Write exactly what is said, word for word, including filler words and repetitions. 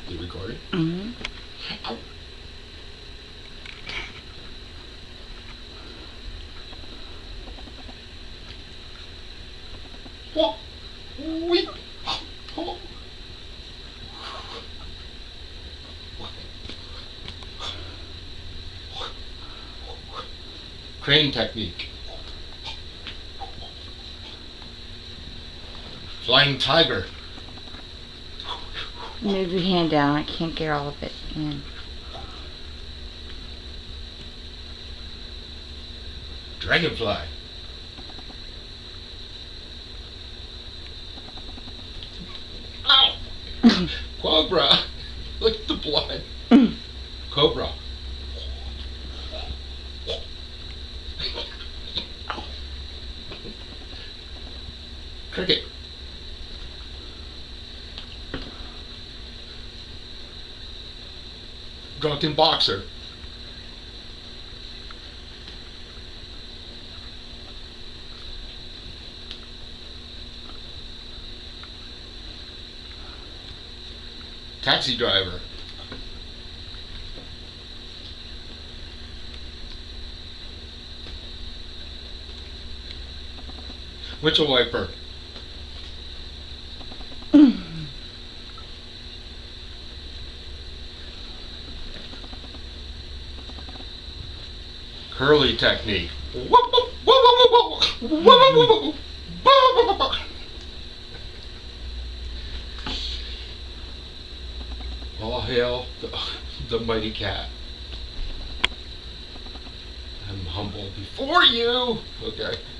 You recording? Mm-hmm. Ow. What? We. Oh. Crane technique. Flying tiger. Move your hand down. I can't get all of it in. Dragonfly. Ow! Cobra. Look at the blood. Cobra. Cricket. Drunken boxer. Taxi driver. Windshield wiper. Curly technique. All hail the, the mighty cat. I'm humble before you. Okay.